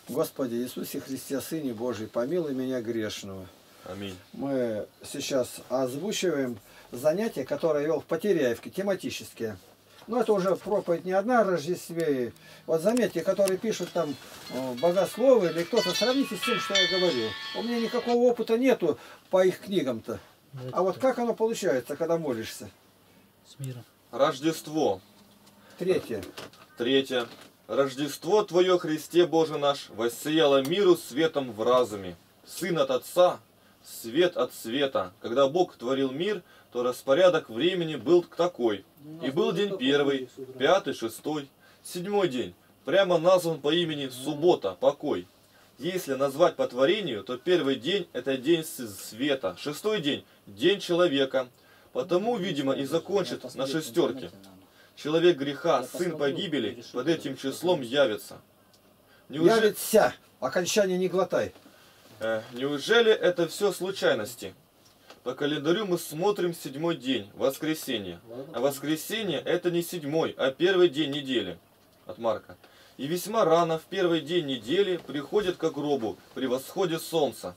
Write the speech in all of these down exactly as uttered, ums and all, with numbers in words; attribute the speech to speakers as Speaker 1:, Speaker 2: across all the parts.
Speaker 1: Господи Иисусе Христе, Сыне Божий, помилуй меня грешного.
Speaker 2: Аминь.
Speaker 1: Мы сейчас озвучиваем занятия, которые я вел в Потеряевке, тематические. Но это уже проповедь не одна о Рождестве. Вот заметьте, которые пишут там богословы или кто-то, сравните с тем, что я говорил. У меня никакого опыта нету по их книгам-то. А вот как оно получается, когда молишься?
Speaker 3: С миром.
Speaker 2: Рождество.
Speaker 1: Третье.
Speaker 2: Третье. Рождество Твое, Христе Боже наш, воссияло миру светом в разуме. Сын от Отца, свет от света. Когда Бог творил мир, то распорядок времени был такой. И был день первый, пятый, шестой, седьмой день. Прямо назван по имени суббота, покой. Если назвать по творению, то первый день это день света, шестой день день человека. Потому, видимо, и закончит на шестерке. Человек греха, сын погибели, под этим числом явится. Неужели...
Speaker 1: Явится. Окончание не глотай.
Speaker 2: Э, неужели это все случайности? По календарю мы смотрим седьмой день, воскресенье. А воскресенье это не седьмой, а первый день недели. От Марка. И весьма рано в первый день недели приходят к гробу при восходе солнца.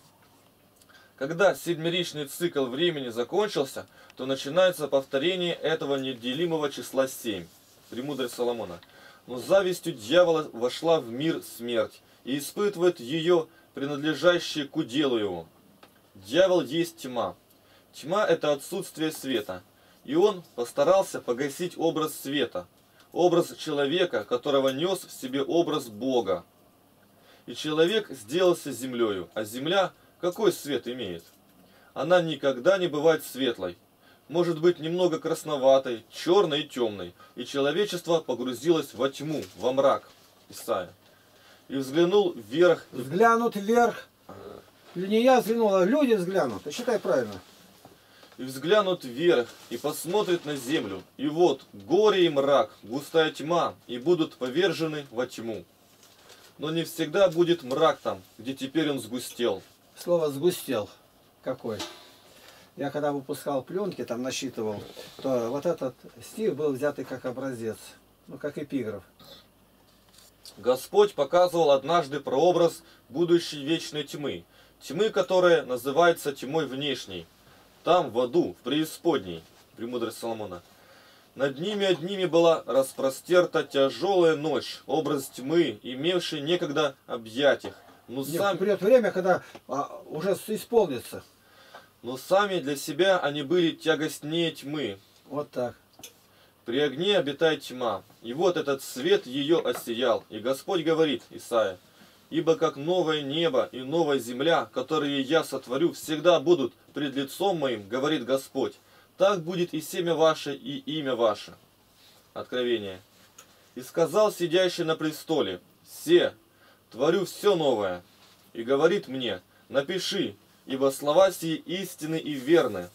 Speaker 2: Когда седмеричный цикл времени закончился, то начинается повторение этого неделимого числа семь. Премудрость Соломона. Но завистью дьявола вошла в мир смерть и испытывает ее, принадлежащее к уделу его. Дьявол есть тьма. Тьма это отсутствие света. И он постарался погасить образ света. Образ человека, которого нес в себе образ Бога. И человек сделался землею, а земля какой свет имеет? Она никогда не бывает светлой. Может быть немного красноватой, черной и темной. И человечество погрузилось во тьму, во мрак. Исайя. И взглянул вверх.
Speaker 1: Взглянут вверх. Не я взглянул, а люди взглянут. Ты считай правильно.
Speaker 2: И взглянут вверх, и посмотрят на землю. И вот горе и мрак, густая тьма, и будут повержены во тьму. Но не всегда будет мрак там, где теперь он сгустел.
Speaker 1: Слово «сгустел» какой? Я когда выпускал пленки, там насчитывал, то вот этот стих был взятый как образец, ну как эпиграф.
Speaker 2: Господь показывал однажды прообраз будущей вечной тьмы. Тьмы, которая называется тьмой внешней. Там, в аду, в преисподней. Премудрость Соломона. Над ними одними была распростерта тяжелая ночь. Образ тьмы, имевший некогда объятиях. Но
Speaker 1: Нет,
Speaker 2: сам...
Speaker 1: придет время, когда а, уже исполнится.
Speaker 2: Но сами для себя они были тягостнее тьмы.
Speaker 1: Вот так.
Speaker 2: При огне обитает тьма. И вот этот свет ее осиял. И Господь говорит, Исайя, «Ибо как новое небо и новая земля, которые я сотворю, всегда будут пред лицом моим, говорит Господь, так будет и семя ваше, и имя ваше». Откровение. «И сказал сидящий на престоле, се, творю все новое, и говорит мне, напиши, ибо слова сии истинны и верны».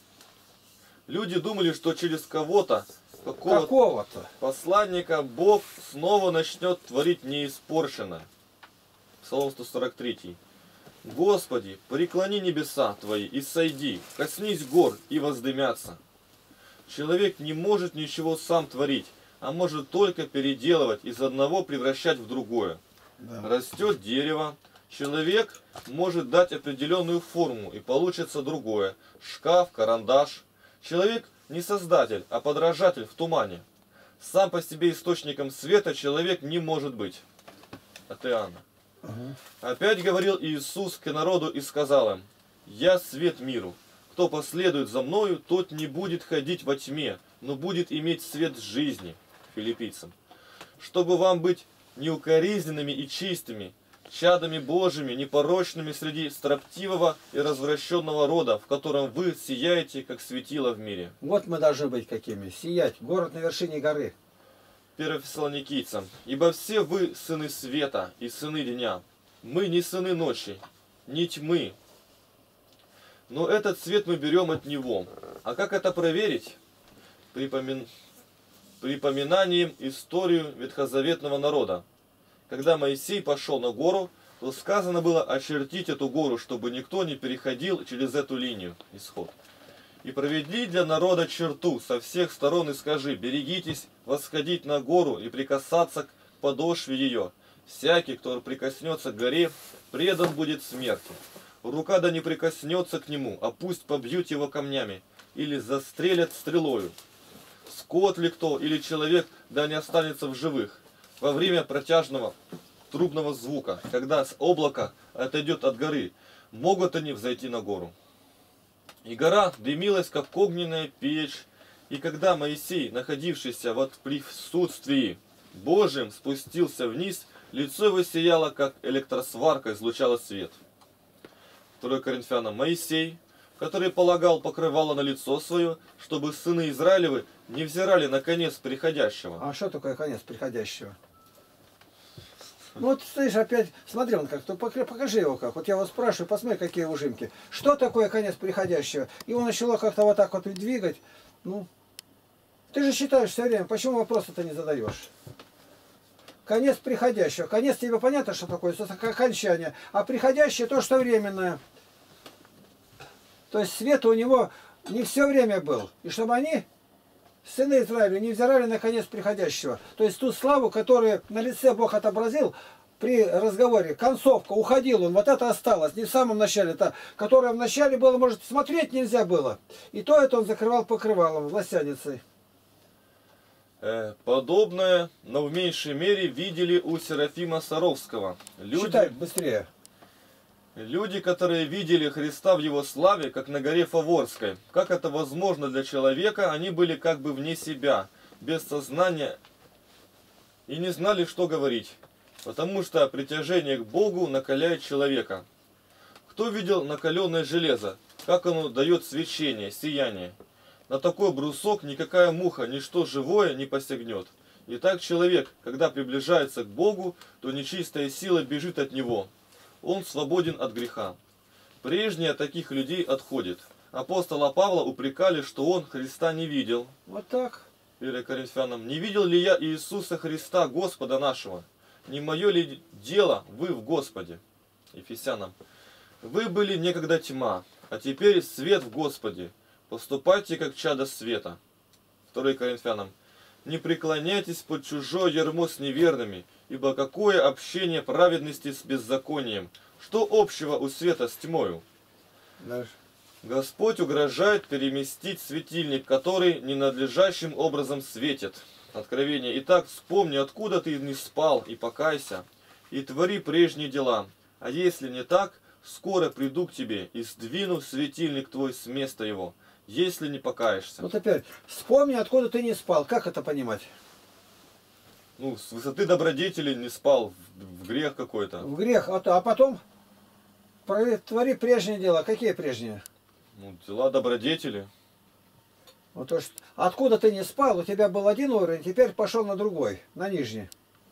Speaker 2: Люди думали, что через кого-то, какого-то
Speaker 1: Какого
Speaker 2: посланника, Бог снова начнет творить неиспорченное. Псалом сто сорок три. «Господи, преклони небеса Твои и сойди, коснись гор и воздымятся». Человек не может ничего сам творить, а может только переделывать, из одного превращать в другое.
Speaker 1: Да.
Speaker 2: Растет дерево, человек может дать определенную форму, и получится другое. Шкаф, карандаш. Человек не создатель, а подражатель в тумане. Сам по себе источником света человек не может быть. От Иоанна.
Speaker 1: Угу.
Speaker 2: Опять говорил Иисус к народу и сказал им, «Я свет миру. Кто последует за мною, тот не будет ходить во тьме, но будет иметь свет жизни». Филиппийцам. «Чтобы вам быть неукоризненными и чистыми, чадами Божьими, непорочными среди строптивого и развращенного рода, в котором вы сияете, как светило в мире».
Speaker 1: Вот мы должны быть какими. Сиять. Город на вершине горы.
Speaker 2: первое Фессалоникийцам. «Ибо все вы сыны света и сыны дня. Мы не сыны ночи, не тьмы. Но этот свет мы берем от Него». А как это проверить? Припомин... Припоминанием историю ветхозаветного народа. Когда Моисей пошел на гору, то сказано было очертить эту гору, чтобы никто не переходил через эту линию. Исход. «И проведи для народа черту со всех сторон и скажи, берегитесь восходить на гору и прикасаться к подошве ее, Всякий, кто прикоснется к горе, предан будет смерти. Рука да не прикоснется к нему, а пусть побьют его камнями, или застрелят стрелою. Скот ли кто, или человек, да не останется в живых. Во время протяжного трубного звука, когда с облака отойдет от горы, могут они взойти на гору. И гора дымилась, как огненная печь, и когда Моисей, находившийся в присутствии Божьем, спустился вниз, лицо его сияло, как электросварка, излучало свет. второе Коринфянам. Моисей, который полагал покрывало на лицо свое, чтобы сыны Израилевы не взирали на конец приходящего.
Speaker 1: А что такое конец приходящего? Ну вот стоишь опять, смотри, он как, то покажи его как. Вот я вас спрашиваю, посмотри, какие ужимки. Что такое конец приходящего? И он начало как-то вот так вот двигать. Ну, ты же считаешь все время, почему вопрос-то не задаешь? Конец приходящего. Конец тебе понятно, что такое? Это окончание. А приходящее то, что временное. То есть свет у него не все время был. И чтобы они, сыны Израиля, не взирали на конец приходящего. То есть ту славу, которую на лице Бог отобразил при разговоре, концовка, уходил он, вот это осталось. Не в самом начале, это, которое в начале было, может, смотреть нельзя было. И то это он закрывал покрывалом, власяницей.
Speaker 2: Подобное, но в меньшей мере видели у Серафима Саровского. Люди,
Speaker 1: Читай быстрее.
Speaker 2: Люди, которые видели Христа в его славе, как на горе Фаворской. Как это возможно для человека, они были как бы вне себя, без сознания и не знали, что говорить. Потому что притяжение к Богу накаляет человека. Кто видел накаленное железо? Как оно дает свечение, сияние? На такой брусок никакая муха, ничто живое не посягнет. Итак, человек, когда приближается к Богу, то нечистая сила бежит от него. Он свободен от греха. Прежние от таких людей отходит. Апостола Павла упрекали, что он Христа не видел.
Speaker 1: Вот так.
Speaker 2: первое Коринфянам. Не видел ли я Иисуса Христа, Господа нашего? Не мое ли дело вы в Господе? Ефесянам. Вы были некогда тьма, а теперь свет в Господе. Поступайте, как чадо света. второе Коринфянам. Не преклоняйтесь под чужое ярмо с неверными, ибо какое общение праведности с беззаконием? Что общего у света с тьмою?
Speaker 1: Дальше.
Speaker 2: Господь угрожает переместить светильник, который ненадлежащим образом светит. Откровение. Итак, вспомни, откуда ты не спал, и покайся, и твори прежние дела. А если не так, скоро приду к тебе и сдвину светильник твой с места его, если не покаешься.
Speaker 1: Вот опять, вспомни, откуда ты не спал. Как это понимать?
Speaker 2: Ну, с высоты добродетели не спал, в грех какой-то.
Speaker 1: В грех. А, то- а потом твори прежние дела. Какие прежние?
Speaker 2: Ну, дела добродетели.
Speaker 1: Вот то, что, откуда ты не спал, у тебя был один уровень, теперь пошел на другой, на нижний.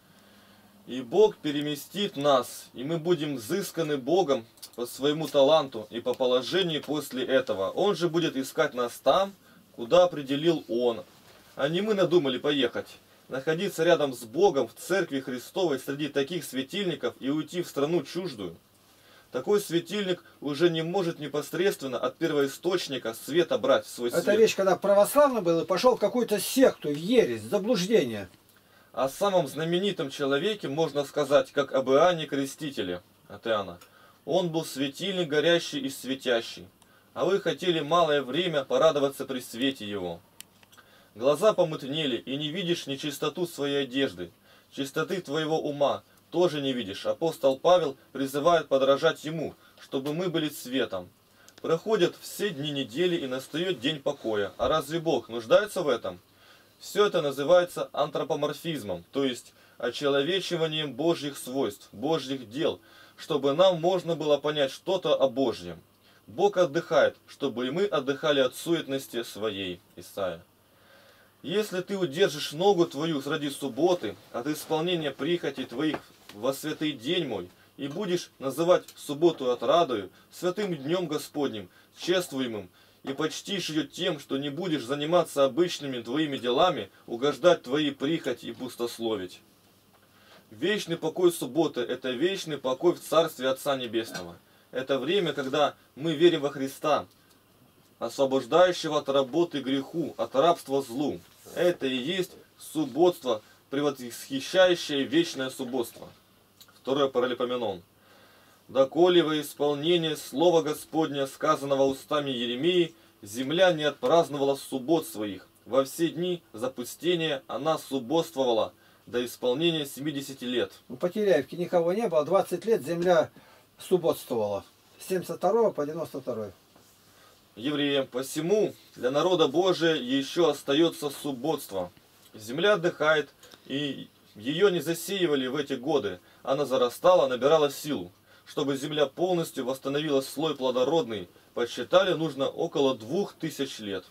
Speaker 2: И Бог переместит нас, и мы будем взысканы Богом по своему таланту и по положению после этого. Он же будет искать нас там, куда определил Он. А не мы надумали поехать, находиться рядом с Богом в церкви Христовой среди таких светильников и уйти в страну чуждую. Такой светильник уже не может непосредственно от первоисточника света брать в свой свет.
Speaker 1: Это речь, когда православный был и пошел в какую-то секту, в ересь, в заблуждение.
Speaker 2: О самом знаменитом человеке можно сказать, как об Иоанне Крестителе, от Иоанна. Он был светильник горящий и светящий, а вы хотели малое время порадоваться при свете его. Глаза помутнели, и не видишь нечистоту своей одежды, чистоты твоего ума тоже не видишь. Апостол Павел призывает подражать ему, чтобы мы были светом. Проходят все дни недели, и настает день покоя. А разве Бог нуждается в этом? Все это называется антропоморфизмом, то есть очеловечиванием Божьих свойств, Божьих дел, чтобы нам можно было понять что-то о Божьем. Бог отдыхает, чтобы и мы отдыхали от суетности своей. Исайя. Если ты удержишь ногу твою ради субботы, от исполнения прихотей твоих во святый день мой, и будешь называть субботу отрадою, святым днем Господним, чествуемым, и почтишь ее тем, что не будешь заниматься обычными твоими делами, угождать твои прихоти и пустословить. Вечный покой субботы – это вечный покой в Царстве Отца Небесного. Это время, когда мы верим во Христа, освобождающего от работы греху, от рабства злу. Это и есть субботство, превосхищающее вечное субботство. второе Паралипоменон. «Доколе во исполнение слова Господня, сказанного устами Еремии, земля не отпраздновала суббот своих. Во все дни запустения она субботствовала до исполнения семидесяти лет».
Speaker 1: У Потеряевки никого не было, двадцать лет земля субботствовала. С семьдесят второго по девяносто второй.
Speaker 2: Евреям: «Посему для народа Божия еще остается субботство. Земля отдыхает, и ее не засеивали в эти годы. Она зарастала, набирала силу. Чтобы земля полностью восстановила слой плодородный, подсчитали, нужно около двух тысяч лет».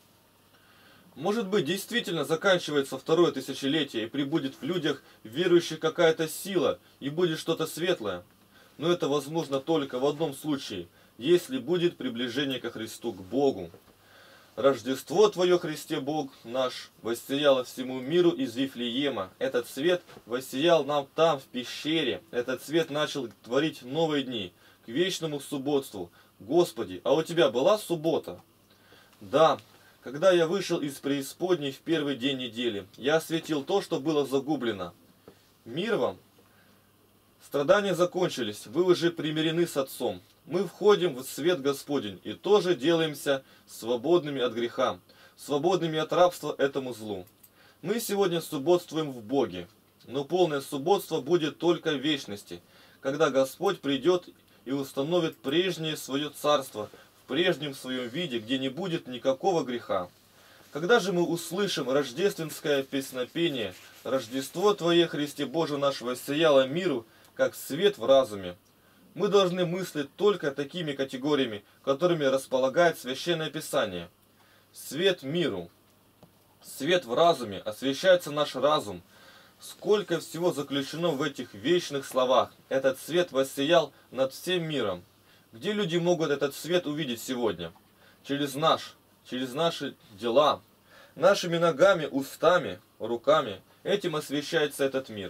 Speaker 2: Может быть, действительно заканчивается второе тысячелетие, и прибудет в людях верующих какая-то сила, и будет что-то светлое. Но это возможно только в одном случае, если будет приближение ко Христу, к Богу. «Рождество Твое, Христе Бог наш, воссияло всему миру из Вифлеема. Этот свет воссиял нам там, в пещере. Этот свет начал творить новые дни, к вечному субботству. Господи, а у Тебя была суббота?» «Да, когда я вышел из преисподней в первый день недели, я осветил то, что было загублено. Мир вам! Страдания закончились, вы уже примирены с Отцом. Мы входим в свет Господень и тоже делаемся свободными от греха, свободными от рабства этому злу. Мы сегодня субботствуем в Боге, но полное субботство будет только в вечности, когда Господь придет и установит прежнее свое царство в прежнем своем виде, где не будет никакого греха. Когда же мы услышим рождественское песнопение «Рождество Твое, Христе Боже наш, воссияло миру, как свет в разуме», мы должны мыслить только такими категориями, которыми располагает Священное Писание. Свет миру. Свет в разуме, освещается наш разум. Сколько всего заключено в этих вечных словах. Этот свет воссиял над всем миром. Где люди могут этот свет увидеть сегодня? Через наш, через наши дела, нашими ногами, устами, руками. Этим освещается этот мир.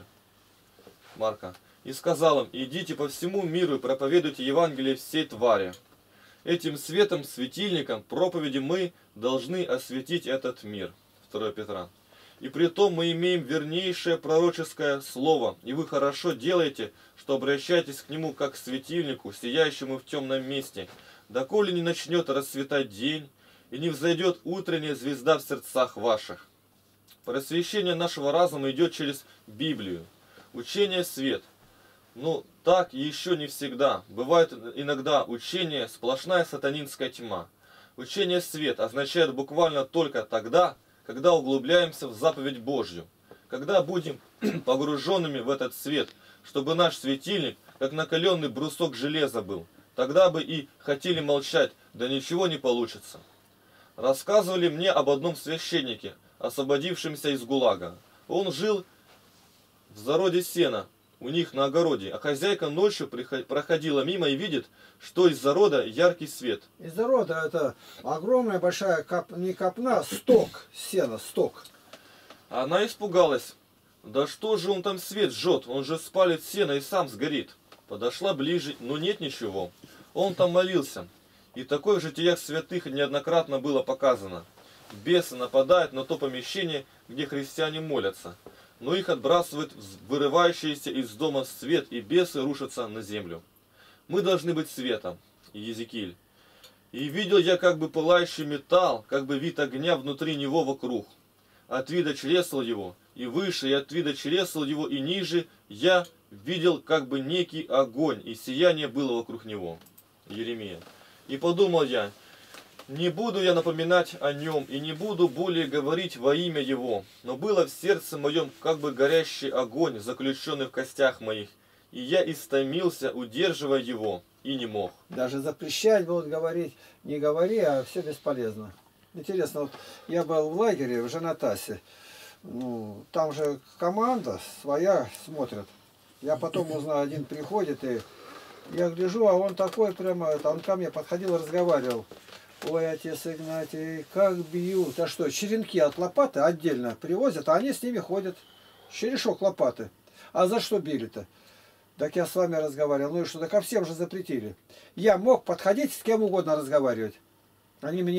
Speaker 2: Марка. «И сказал им: идите по всему миру и проповедуйте Евангелие всей твари». Этим светом, светильником, проповеди мы должны осветить этот мир. второе Петра. «И при том мы имеем вернейшее пророческое слово, и вы хорошо делаете, что обращаетесь к нему как к светильнику, сияющему в темном месте, доколе не начнет расцветать день, и не взойдет утренняя звезда в сердцах ваших». Просвещение нашего разума идет через Библию. Учение — свет. Но так еще не всегда. Бывает иногда учение — сплошная сатанинская тьма. Учение — свет означает буквально только тогда, когда углубляемся в заповедь Божью. Когда будем погруженными в этот свет, чтобы наш светильник, как накаленный брусок железа был. Тогда бы и хотели молчать, да ничего не получится. Рассказывали мне об одном священнике, освободившемся из ГУЛАГа. Он жил в зароде сена у них на огороде, а хозяйка ночью проходила мимо и видит, что из зарода яркий свет.
Speaker 1: Из зарода это огромная большая, коп... не копна, сток сена, сток.
Speaker 2: Она испугалась. Да что же он там свет жжет, он же спалит сено и сам сгорит. Подошла ближе, но нет ничего. Он там молился. И такое в житиях святых неоднократно было показано. Бесы нападают на то помещение, где христиане молятся. Но их отбрасывает вырывающийся из дома свет, и бесы рушатся на землю. Мы должны быть светом. Иезекииль. «И видел я как бы пылающий металл, как бы вид огня внутри него вокруг. От вида чресл его, и выше, и от вида чресл его, и ниже, я видел как бы некий огонь, и сияние было вокруг него». Еремия. «И подумал я, не буду я напоминать о нем, и не буду более говорить во имя его, но было в сердце моем как бы горящий огонь, заключенный в костях моих, и я истомился, удерживая его, и не мог».
Speaker 1: Даже запрещать будут говорить, не говори, а все бесполезно. Интересно, вот я был в лагере в Жанатасе, ну, там же команда своя смотрит. Я потом узнал, один приходит, и я гляжу, а он такой прямо, это, он ко мне подходил и разговаривал. «Ой, отец Игнатий, как бьют!» А что, черенки от лопаты отдельно привозят, а они с ними ходят. Черешок лопаты. А за что били-то? Так я с вами разговаривал. Ну и что, так ко всем же запретили. Я мог подходить с кем угодно разговаривать. Они мне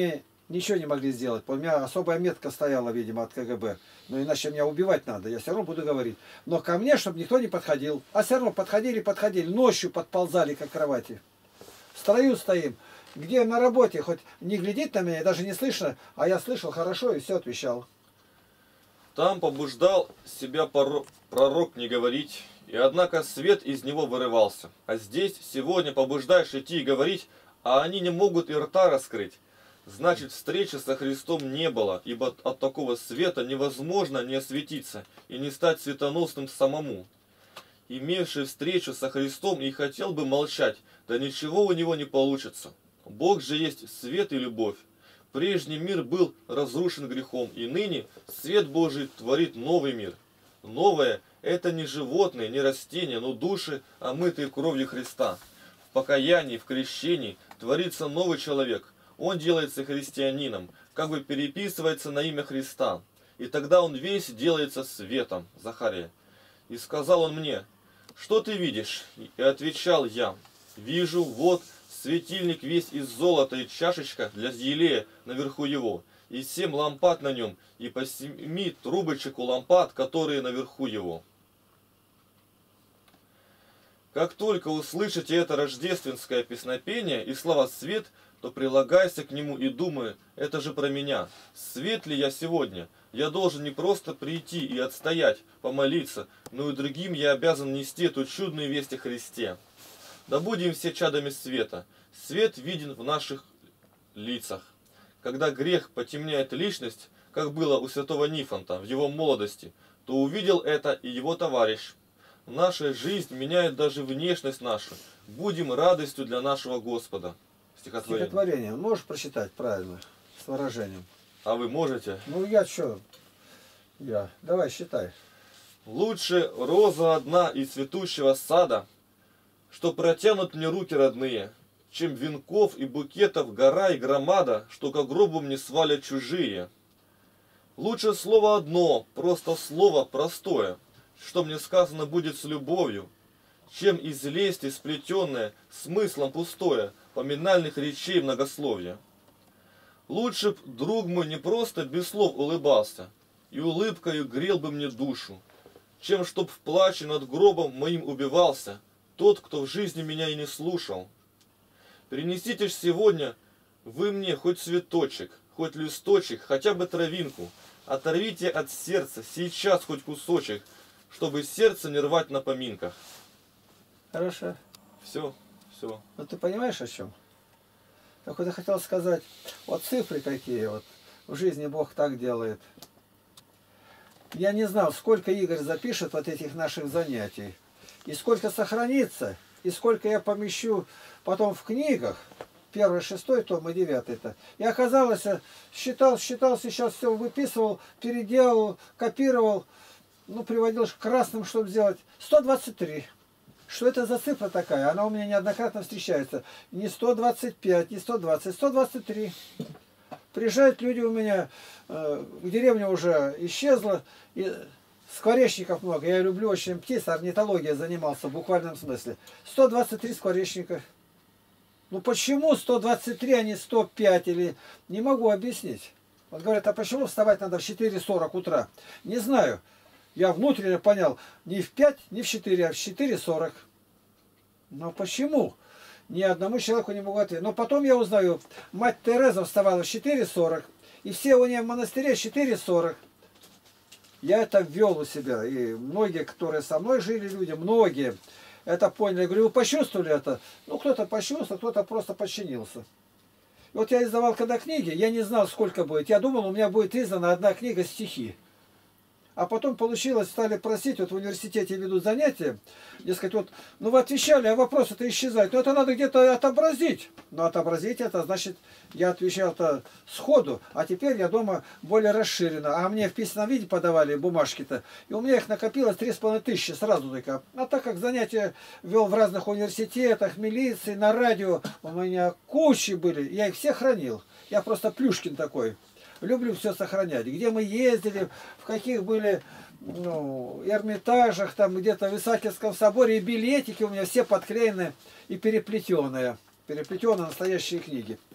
Speaker 1: Ничего не могли сделать. У меня особая метка стояла, видимо, от ка гэ бэ. Но иначе меня убивать надо. Я все равно буду говорить. Но ко мне, чтобы никто не подходил. А все равно подходили, подходили. Ночью подползали к кровати. В строю стоим. Где на работе, хоть не глядит на меня, даже не слышно. А я слышал хорошо и все отвечал.
Speaker 2: Там побуждал себя пророк не говорить, и однако свет из него вырывался. А здесь сегодня побуждаешь идти и говорить, а они не могут и рта раскрыть. Значит, встречи со Христом не было, ибо от такого света невозможно не осветиться и не стать светоносным самому. Имевший встречу со Христом и хотел бы молчать, да ничего у него не получится. Бог же есть свет и любовь. Прежний мир был разрушен грехом, и ныне свет Божий творит новый мир. Новое – это не животные, не растения, но души, омытые кровью Христа. В покаянии, в крещении творится новый человек. Он делается христианином, как бы переписывается на имя Христа. И тогда он весь делается светом. Захария. И сказал он мне: что ты видишь? И отвечал я: вижу, вот, светильник весь из золота и чашечка для елея наверху его, и семь лампад на нем, и по семи трубочек у лампад, которые наверху его. Как только услышите это рождественское песнопение и слова «свет», то прилагайся к нему и думай: это же про меня. Свет ли я сегодня? Я должен не просто прийти и отстоять, помолиться, но и другим я обязан нести эту чудную весть о Христе. Да будем все чадами света. Свет виден в наших лицах. Когда грех потемняет личность, как было у святого Нифонта в его молодости, то увидел это и его товарищ. Наша жизнь меняет даже внешность нашу. Будем радостью для нашего Господа. Стихотворение.
Speaker 1: Стихотворение. Можешь прочитать правильно, с выражением?
Speaker 2: А вы можете?
Speaker 1: Ну я что? Я. Давай, считай.
Speaker 2: Лучше роза одна из цветущего сада, что протянут мне руки родные, чем венков и букетов гора и громада, что ко гробу мне свалят чужие. Лучше слово одно, просто слово простое, что мне сказано будет с любовью, чем из лести сплетенное, смыслом пустое, поминальных речей многословия. Лучше б друг мой не просто без слов улыбался, и улыбкою грел бы мне душу, чем чтоб в плаче над гробом моим убивался тот, кто в жизни меня и не слушал. Принесите ж сегодня вы мне хоть цветочек, хоть листочек, хотя бы травинку, оторвите от сердца сейчас хоть кусочек, чтобы сердце не рвать на поминках.
Speaker 1: Хорошо.
Speaker 2: Все, все.
Speaker 1: Ну ты понимаешь, о чем? Так вот я хотел сказать, вот цифры какие вот в жизни Бог так делает. Я не знал, сколько Игорь запишет вот этих наших занятий, и сколько сохранится, и сколько я помещу потом в книгах, первый, шестой том и девятый-то. И оказалось, считал, считал, сейчас все выписывал, переделал, копировал, ну, приводил к красным, чтобы сделать. сто двадцать три. Что это за цифра такая? Она у меня неоднократно встречается. Не сто двадцать пять, не сто двадцать, сто двадцать три. Приезжают люди у меня, э, деревня уже исчезла, и скворечников много. Я люблю очень птиц, орнитология занимался в буквальном смысле. сто двадцать три скворечника. Ну почему сто двадцать три, а не сто пять? Или не могу объяснить. Вот говорят, а почему вставать надо в четыре сорок утра? Не знаю. Я внутренне понял, не в пять, не в четыре, а в четыре сорок. Но почему? Ни одному человеку не могу ответить. Но потом я узнаю, мать Тереза вставала в четыре сорок, и все у нее в монастыре в четыре сорок. Я это ввел у себя, и многие, которые со мной жили, люди, многие это поняли. Я говорю, вы почувствовали это? Ну, кто-то почувствовал, кто-то просто подчинился. И вот я издавал когда книги, я не знал, сколько будет. Я думал, у меня будет издана одна книга стихи. А потом получилось, стали просить, вот в университете ведут занятия, дескать, вот, ну вы отвечали, а вопросы-то исчезают. Но это надо где-то отобразить. Но отобразить это, значит, я отвечал-то сходу, а теперь я дома более расширенно. А мне в письменном виде подавали бумажки-то, и у меня их накопилось три с половиной тысячи сразу только. А так как занятия вел в разных университетах, милиции, на радио, у меня кучи были, я их все хранил. Я просто Плюшкин такой. Люблю все сохранять. Где мы ездили, в каких были ну, Эрмитажах, там где-то в Исаакиевском соборе, и билетики у меня все подклеены и переплетенные. Переплетенные настоящие книги. И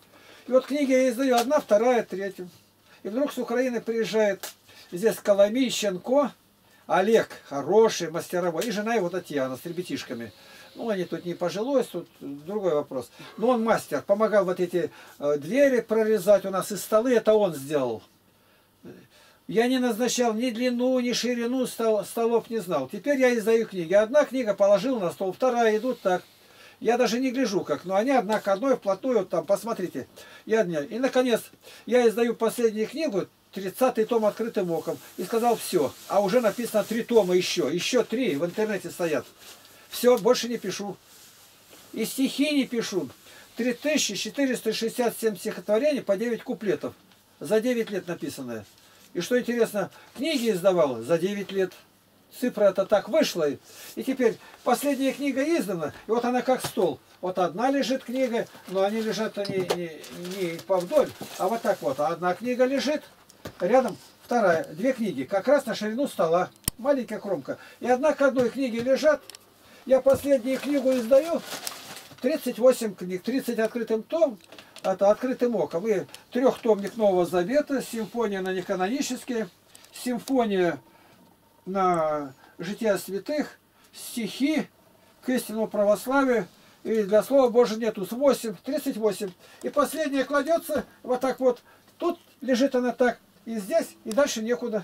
Speaker 1: И вот книги я издаю, одна, вторая, третья. И вдруг с Украины приезжает здесь Коломийченко, Олег, хороший, мастеровой, и жена его Татьяна с ребятишками. Ну, они тут не пожилось, тут другой вопрос. Но он мастер, помогал вот эти э, двери прорезать у нас, и столы, это он сделал. Я не назначал ни длину, ни ширину стол, столов, не знал. Теперь я издаю книги. Одна книга положил на стол, вторая идут так. Я даже не гляжу как, но они одна к одной вплотную, там, посмотрите. Я, и, наконец, я издаю последнюю книгу, тридцатый том «Открытым оком», и сказал все. А уже написано три тома еще, еще три в интернете стоят. Все, больше не пишу. И стихи не пишу. три тысячи четыреста шестьдесят семь стихотворений по девять куплетов. За девять лет написанное. И что интересно, книги издавал за девять лет. Цифра это так вышла. И теперь последняя книга издана, и вот она как стол. Вот одна лежит книга, но они лежат не, не, не повдоль, а вот так вот. Одна книга лежит, рядом вторая. Две книги, как раз на ширину стола. Маленькая кромка. И одна к одной книге лежат. Я последнюю книгу издаю. тридцать восемь книг, тридцать открытым том. Это «Открытым оком». И трехтомник Нового Завета, симфония на неканонические, симфония на жития святых, стихи к истинному православию. И для Слова Божьего нету. восемь, тридцать восемь. И последняя кладется вот так вот. Тут лежит она так. И здесь, и дальше некуда.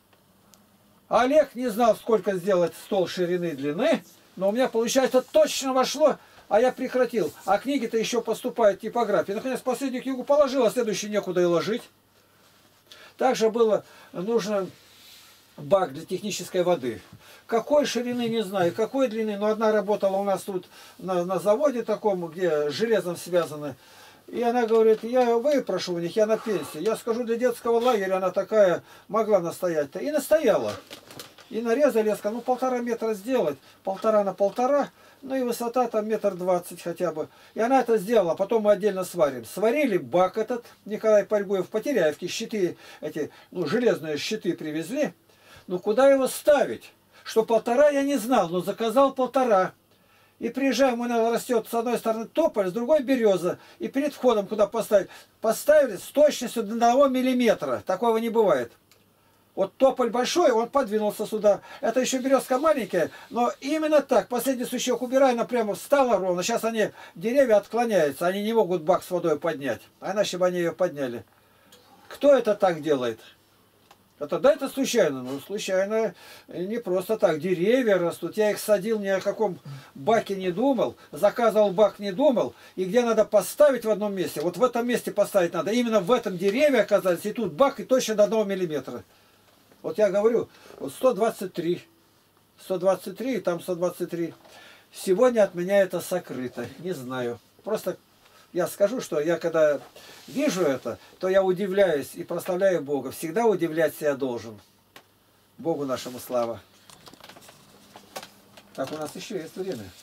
Speaker 1: Олег не знал, сколько сделать стол ширины и длины. Но у меня, получается, точно вошло. А я прекратил. А книги-то еще поступают в типографии. Наконец, последнюю книгу положил, а следующую некуда и ложить. Также было нужно бак для технической воды. Какой ширины, не знаю, какой длины. Но одна работала у нас тут на, на заводе таком, где с железом связаны. И она говорит, я выпрошу у них, я на пенсии. Я скажу, для детского лагеря она такая могла настоять-то. И настояла. И нарезали, я сказал, ну полтора метра сделать. Полтора на полтора. Ну и высота там метр двадцать хотя бы. И она это сделала, потом мы отдельно сварим. Сварили бак этот, Николай Польгуев в Потеряевке, щиты эти, ну железные щиты привезли. Ну куда его ставить? Что полтора я не знал, но заказал полтора. И приезжаем, у нас растет с одной стороны тополь, с другой береза. И перед входом куда поставить? Поставили с точностью до одного миллиметра. Такого не бывает. Вот тополь большой, он подвинулся сюда. Это еще березка маленькая, но именно так. Последний сучок убираю, она прямо встала ровно. Сейчас они, деревья отклоняются, они не могут бак с водой поднять. А иначе бы они ее подняли. Кто это так делает? Это да, это случайно. Ну, случайно не просто так. Деревья растут. Я их садил, ни о каком баке не думал. Заказывал бак, не думал. И где надо поставить в одном месте. Вот в этом месте поставить надо. Именно в этом дереве оказались. И тут бак, и точно до одного миллиметра. Вот я говорю, вот сто двадцать три. сто двадцать три и там сто двадцать три. Сегодня от меня это сокрыто. Не знаю. Просто я скажу, что я когда вижу это, то я удивляюсь и прославляю Бога. Всегда удивляться я должен. Богу нашему слава. Так, у нас еще есть время.